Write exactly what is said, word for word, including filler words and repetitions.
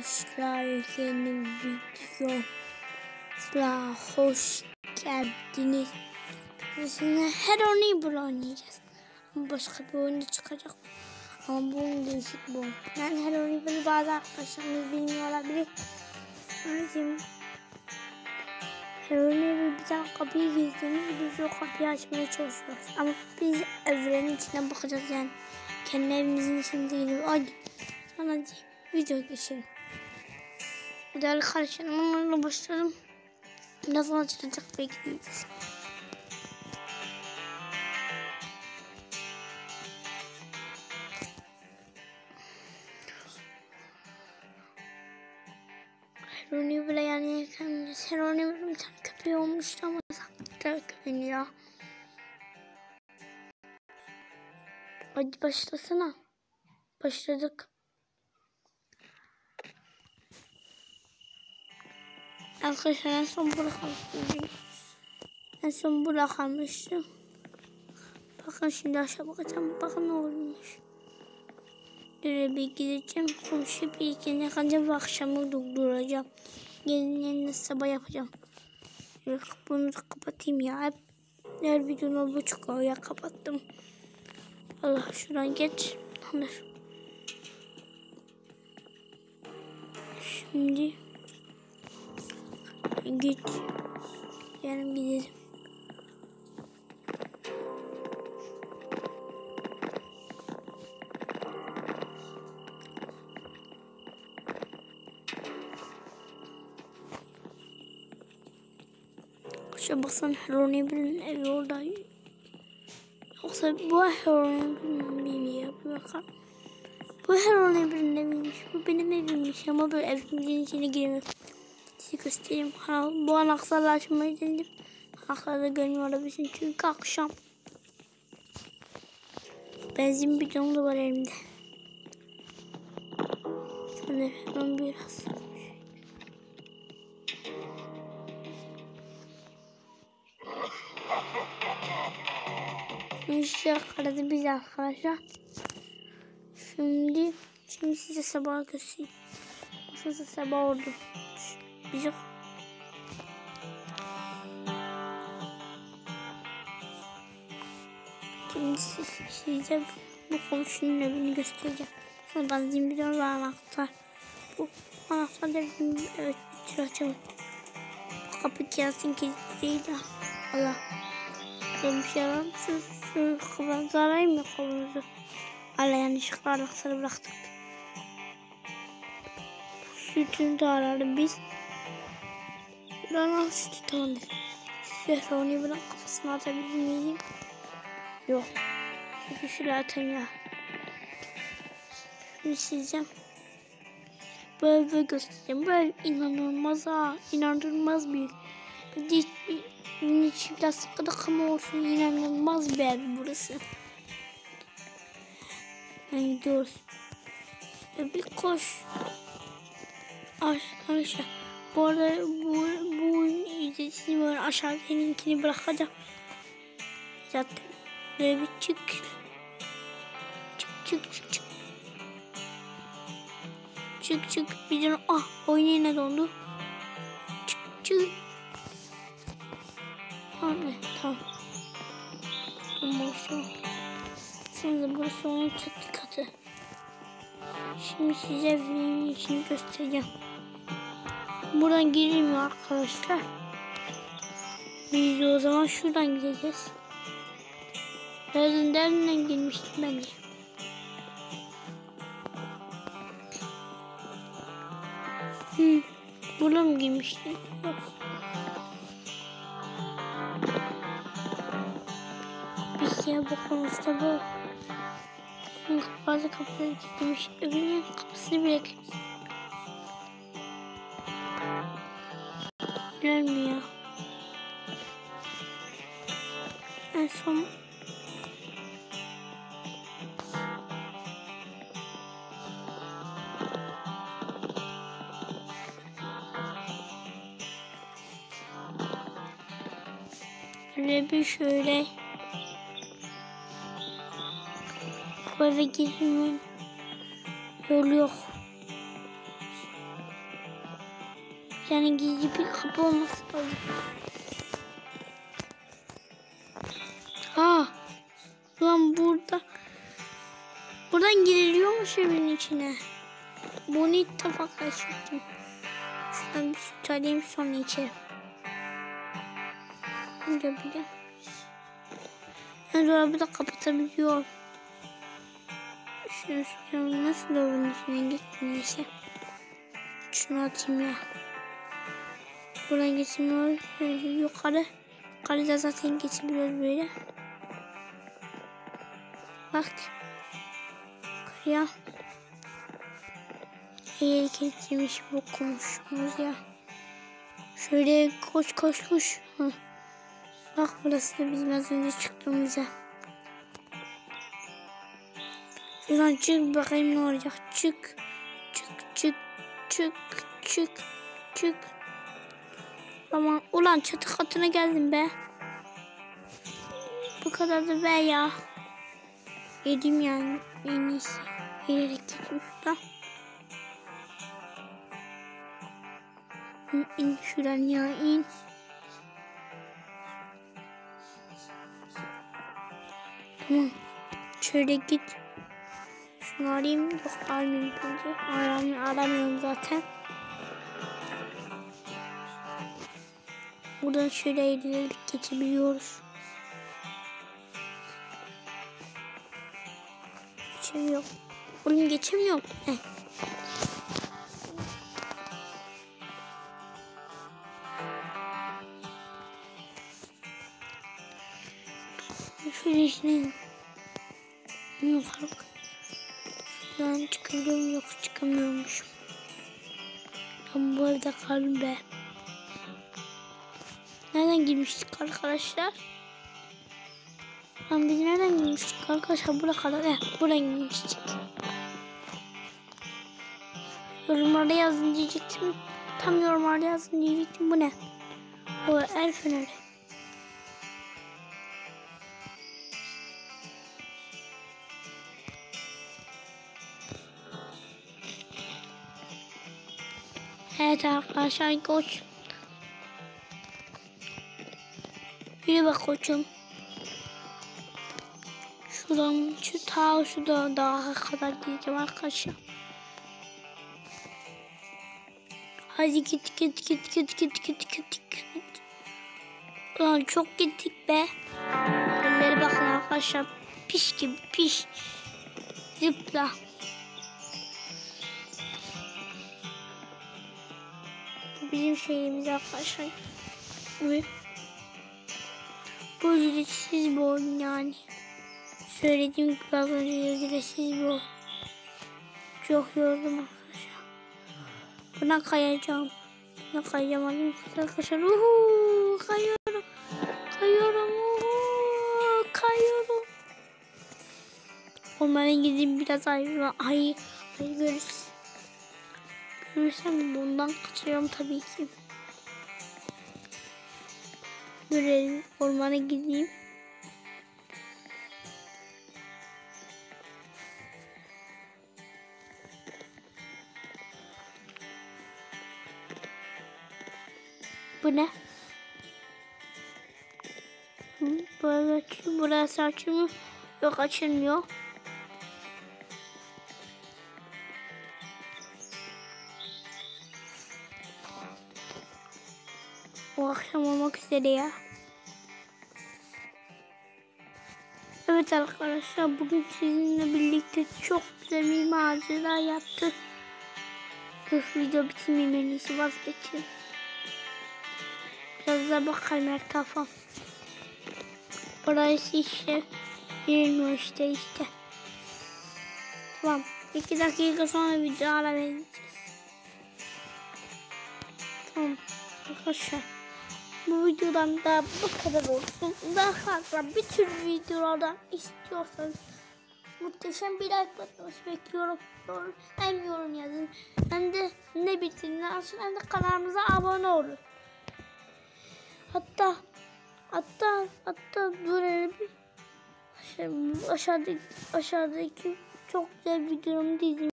arkadaşlar, yeni videoya hoş geldiniz. Sizinle Hero'yu oynayacağız. Ama başka bir oyunda çıkacak. Ama bu oyun değişik bir oyun. Yani Hero'yu böyle bazı arkadaşlarımız bilmiyor olabilir. Anlayayım. Hero'yu bir tane kapıyı gizlemiş. Biz o kapıyı açmaya çalışıyoruz. Ama biz evrenin içinden bakacağız yani. Kendi evimizin içinde gidiyor. Hadi. Sonra video geçelim. Değerli kardeşlerim, onlarla başladım. Nasıl açılacak bekliyoruz. Hero'yu bile yani Hero'yu bir tane köpeği olmuştu ama saklı köpeğini ya. Hadi başlasana. Başladık. Arkadaşlar en son bırakmıştım. En son bırakmıştım. Bakın şimdi aşağı bakacağım. Bakın ne olmuş. Böyle bir gideceğim. Komşu bir iki ne kadar akşamı durduracağım. Gelin sabah yapacağım. Bunu da kapatayım ya. Hep her videonu bu çıkıyor ya, kapattım. Allah şuradan geç. Alır. Şimdi git. Yarın gidelim. Şuna baksana, Hero'nun evi orada. Yoksa bu Hero'nun evi ya. Bakalım. Bu Hero'nun eviymiş. Bu benim evimmiş ama böyle evimin içine giremez. Size göstereyim. Ha, bu anahtarla açmayı denedim. Anahtarı da görmüyor olabilirsin çünkü akşam. Benzin bidonu da var elimde. Sanırım biraz. İşte aradı biz arkadaşlar. Şimdi şimdi size sabah göstereyim. Nasıl sabah oldu. Bizi Şimdi size bu komşunun evini göstereceğim. Sonra benzin bidonu ve anahtar. Bu anahtar da evet bitir açalım. Kapı gelsin kilitliydi. Allah. Ben bir şey alalım. Şu, şu kafanızı arayayım mı kolunuzu? Allah, yanlışlıkla anahtarı bıraktık. Sütünü de ararım biz. Buradan sütü tamamdır. Size onu bırak, kafasına atabilir miyim? Yok. Sütü şöyle atayım ya. Şimdi sileceğim. Böyle böyle göstereceğim. Böyle inanılmaz ha. İnanılmaz bir. Hiç bir içi biraz sıkıdık ama olsun, inanılmaz bir ev burası. Yani gidiyoruz. Bir koş. Arkadaşlar bu arada bu bu ücretsiz böyle aşağıda linkini bırakacağım. Zaten böyle bir çık. Çık çık çık çık. Çık çık bir de ah oyun yine dondu. Çık çık. Anne tamam. Tamam. Şimdi burası onun çatı katı. Şimdi size evin içini göstereceğim. Buradan girilmiyor arkadaşlar. Biz de o zaman şuradan gideceğiz. Nereden nereden girmiştim ben de. Hmm. Buradan mı girmiştim? Yok. Bir ya bu konuşta bu. Bazı kapıları kilitlemiş. Öbürünün kapısını bile görmüyor. En son şöyle bir şöyle bu eve girmenin yolu yok. Yani gizli bir kapı olması lazım. Aa, ulan burada. Buradan giriliyormuş evin içine. Bunu ilk defa kaçırdım. Şuradan bir süt alayım sonra içerim. Önce bile. Ben dolabı da kapatabiliyorum. Şunu şunu nasıl dolabın içine gitti neyse. Şunu atayım ya. Buradan geçmiyor. Yukarı. Yukarıda zaten geçebiliyoruz böyle. Bak. Yukarıya. Eğer kilitlemiş bu komşumuz ya. Şöyle koş koş koş. Hı. Bak burası da bizim az önce çıktığımız yer. Şuradan çık bakayım ne olacak. Çık. Çık çık çık çık çık. Aman ulan çatı katına geldim be. Bu kadar da be ya. Yedim yani en iyisi. Yiyerek gittim şuradan. İn, in şuradan ya in. Tamam. Şöyle git. Şunu arayayım. Yok arayayım bence. Aramıyorum, aramıyorum zaten. Buradan şöyle eğilerek geçebiliyoruz. Geçemiyorum. Oğlum geçemiyorum. Heh. Şöyle içine yok artık. Şuradan çıkabiliyorum, yok çıkamıyormuşum. Ben bu evde kaldım be. Nereden girmiştik arkadaşlar? Lan biz nereden girmiştik arkadaşlar? Buraya kadar. Heh, buraya girmiştik. Yorumlarda yazın diyecektim. Tam yorumlarda yazın diyecektim. Bu ne? O el feneri. Evet arkadaşlar koç. Yürü bak koçum. Şuradan şu ta şu da dağa kadar gideceğim arkadaşlar. Hadi git git git git git git git git. Ulan çok gittik be. Elleri bakın arkadaşlar. Piş gibi piş. Zıpla. Bu bizim şeyimiz arkadaşlar. Ve bu ücretsiz bir oyun yani. Söylediğim gibi az önce ücretsiz bir oyun. Çok yoruldum arkadaşlar. Buna kayacağım. Buna kayacağım arkadaşlar. Uhu, kayıyorum. Kayıyorum. Uhu, kayıyorum. Ormana gideyim biraz ayı. Ayı, ayı görürüz. Görürsem bundan kaçıyorum tabii ki. Görelim. Ormana gideyim. Bu ne? Burası açılıyor. Burası açılmıyor. Yok açılmıyor. O akşam olmak üzere ya. Evet arkadaşlar bugün sizinle birlikte çok güzel bir macera yaptık. Dur video bitirmeyeyim en iyisi vazgeçeyim. Biraz da bakalım etrafa. Burası işte bilmiyor işte işte. Tamam. iki dakika sonra video ara vereceğiz. Tamam arkadaşlar. Bu videodan da bu kadar olsun. Daha fazla bir tür videolardan istiyorsanız muhteşem bir like atmanızı bekliyorum. Hem yorum yazın hem de ne bildirimleri açın hem de kanalımıza abone olun. Hatta hatta hatta böyle bir aşağıdaki, aşağıdaki çok güzel videomu da izleyin.